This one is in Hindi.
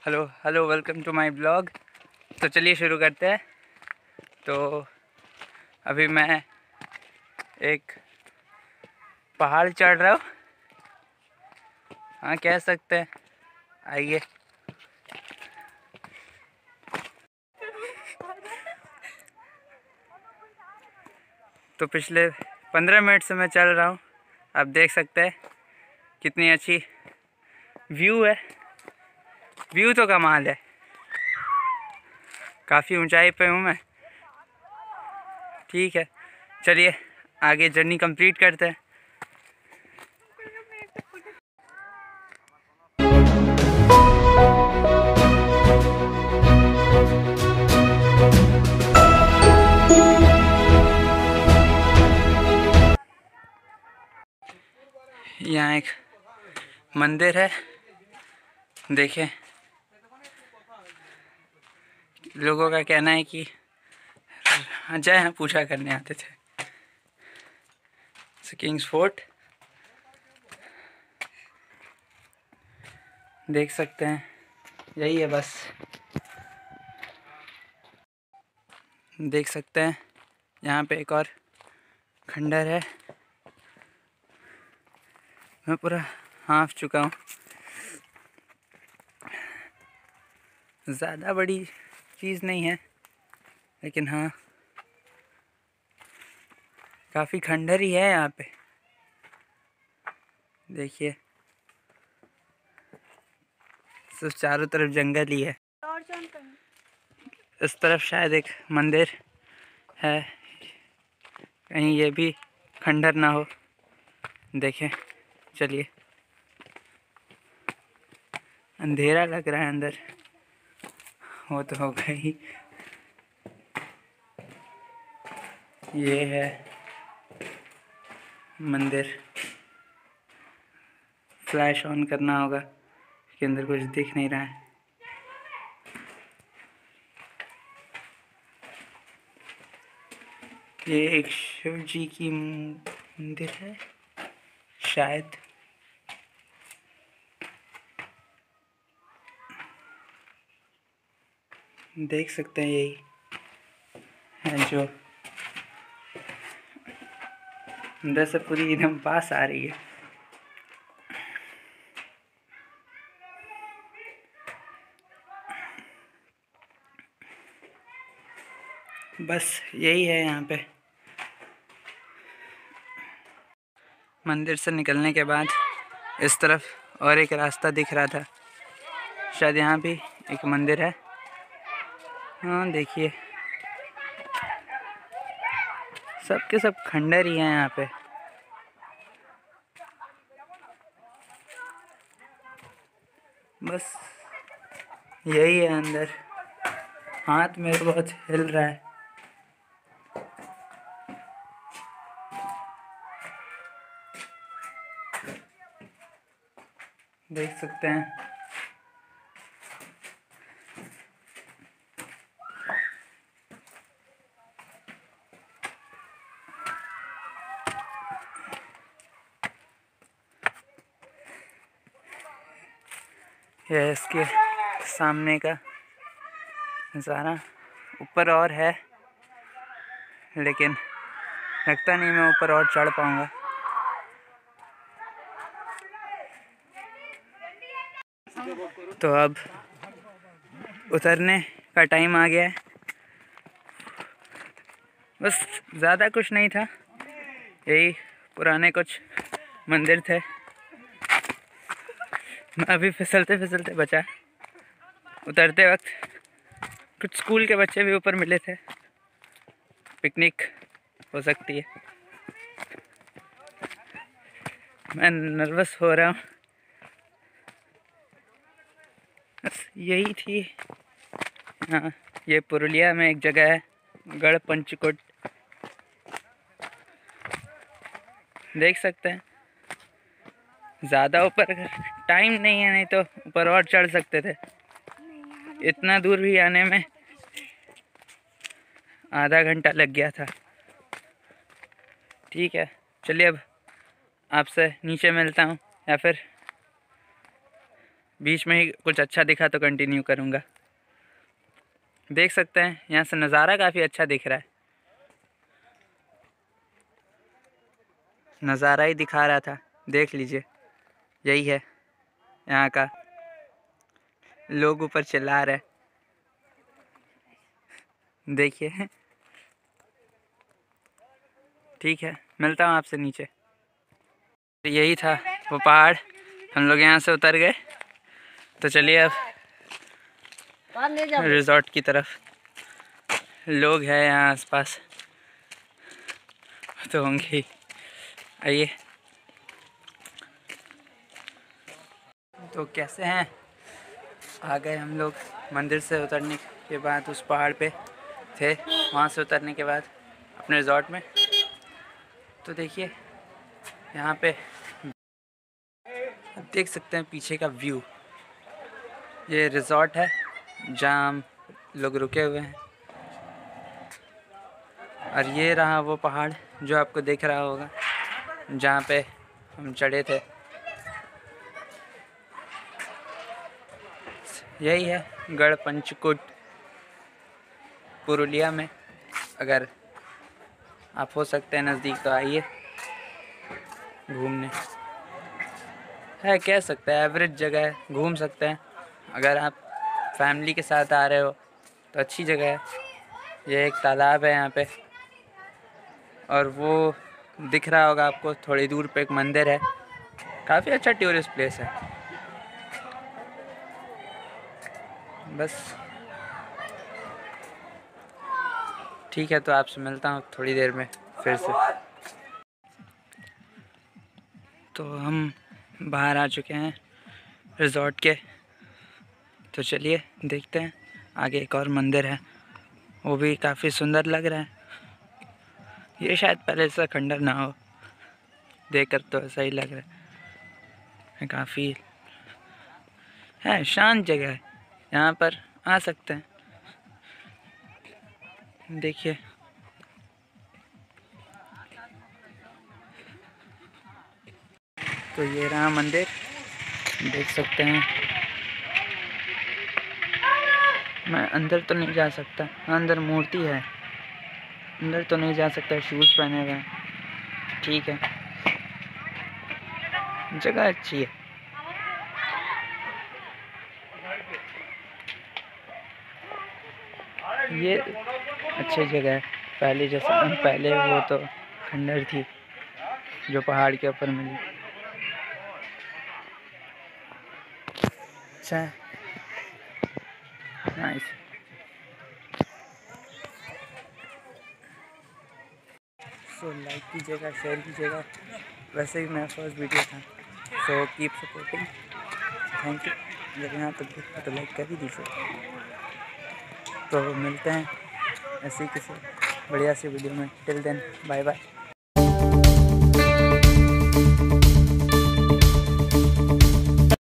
Hello hello, welcome to my vlog. तो चलिए शुरू करते हैं। तो अभी मैं एक पहाड़ चढ़ रहा हूँ, हाँ कह सकते हैं। आइए। तो पिछले 15 मिनट से मैं चल रहा हूँ। आप देख सकते हैं कितनी अच्छी व्यू है। व्यू तो कमाल है। काफ़ी ऊंचाई पे हूँ मैं। ठीक है, चलिए आगे जर्नी कंप्लीट करते हैं। यहाँ एक मंदिर है, देखें। लोगों का कहना है कि अजय यहाँ पूजा करने आते थे। किंग्स फोर्ट देख सकते हैं, यही है बस। देख सकते हैं यहाँ पे एक और खंडर है। मैं पूरा हाँफ चुका हूँ। ज़्यादा बड़ी चीज़ नहीं है, लेकिन हाँ काफ़ी खंडर ही है यहाँ पे। देखिए सिर्फ चारों तरफ जंगल ही है। इस तरफ शायद एक मंदिर है, कहीं ये भी खंडर ना हो। देखें, चलिए। अंधेरा लग रहा है अंदर, वो तो होगा ही। ये है मंदिर। फ्लैश ऑन करना होगा, इसके अंदर कुछ दिख नहीं रहा है। ये एक शिव जी की मंदिर है शायद। देख सकते हैं यही है जो अंदर से पूरी एकदम पास आ रही है। बस यही है यहाँ पे। मंदिर से निकलने के बाद इस तरफ और एक रास्ता दिख रहा था, शायद यहाँ भी एक मंदिर है। हाँ देखिए, सब के सब खंडर ही हैं यहाँ पे। बस यही है अंदर। हाथ मेरे बहुत हिल रहा है। देख सकते हैं यह इसके सामने का नज़ारा। ऊपर और है, लेकिन लगता नहीं मैं ऊपर और चढ़ पाऊँगा। तो अब उतरने का टाइम आ गया है। बस ज़्यादा कुछ नहीं था, यही पुराने कुछ मंदिर थे। मैं अभी फिसलते फिसलते बचा। उतरते वक्त कुछ स्कूल के बच्चे भी ऊपर मिले थे। पिकनिक हो सकती है। मैं नर्वस हो रहा हूँ। बस यही थी। हाँ, ये पुरुलिया में एक जगह है, गढ़ पंचकोट। देख सकते हैं। ज़्यादा ऊपर टाइम नहीं है, नहीं तो ऊपर और चढ़ सकते थे। इतना दूर भी आने में आधा घंटा लग गया था। ठीक है, चलिए अब आपसे नीचे मिलता हूँ, या फिर बीच में ही कुछ अच्छा दिखा तो कंटिन्यू करूँगा। देख सकते हैं यहाँ से नज़ारा काफ़ी अच्छा दिख रहा है। नज़ारा ही दिखा रहा था, देख लीजिए, यही है यहाँ का। लोग ऊपर चिल्ला रहे, देखिए। ठीक है, मिलता हूँ आपसे नीचे। यही था वो पहाड़, हम लोग यहाँ से उतर गए। तो चलिए अब रिजॉर्ट की तरफ। लोग हैं यहाँ आसपास तो होंगे ही। आइए। तो कैसे हैं, आ गए हम लोग मंदिर से उतरने के बाद। उस पहाड़ पे थे, वहाँ से उतरने के बाद अपने रिजॉर्ट में। तो देखिए यहाँ पे देख सकते हैं पीछे का व्यू। ये रिजॉर्ट है जहाँ हम लोग रुके हुए हैं। और ये रहा वो पहाड़ जो आपको दिख रहा होगा, जहाँ पे हम चढ़े थे। यही है गढ़ पंचकोट, पुरुलिया में। अगर आप हो सकते हैं नज़दीक तो आइए घूमने। है, कह सकते हैं एवरेज जगह है, घूम सकते हैं। अगर आप फैमिली के साथ आ रहे हो तो अच्छी जगह है। ये एक तालाब है यहाँ पे, और वो दिख रहा होगा आपको थोड़ी दूर पे एक मंदिर है। काफ़ी अच्छा टूरिस्ट प्लेस है। बस ठीक है, तो आपसे मिलता हूँ थोड़ी देर में फिर से। तो हम बाहर आ चुके हैं रिजॉर्ट के। तो चलिए देखते हैं, आगे एक और मंदिर है, वो भी काफ़ी सुंदर लग रहा है। ये शायद पहले से खंडर ना हो, देखकर तो ऐसा ही लग रहा है। काफ़ी है, शांत जगह है, यहाँ पर आ सकते हैं। देखिए तो ये रहा मंदिर, देख सकते हैं। मैं अंदर तो नहीं जा सकता, अंदर मूर्ति है, अंदर तो नहीं जा सकता, शूज़ पहने हुए हैं। ठीक है, जगह अच्छी है। ये अच्छी जगह है, पहले जैसा पहले वो तो खंडर थी जो पहाड़ के ऊपर मिली। अच्छा, नाइस। सो लाइक कीजिएगा, शेयर कीजिएगा। वैसे भी मेरा फर्स्ट वीडियो था, so keep supporting. Thank you. अगर यहाँ तक देखा तो लाइक कर ही दीजिए। तो मिलते हैं ऐसे ही किसी बढ़िया सी वीडियो में। Till then bye bye.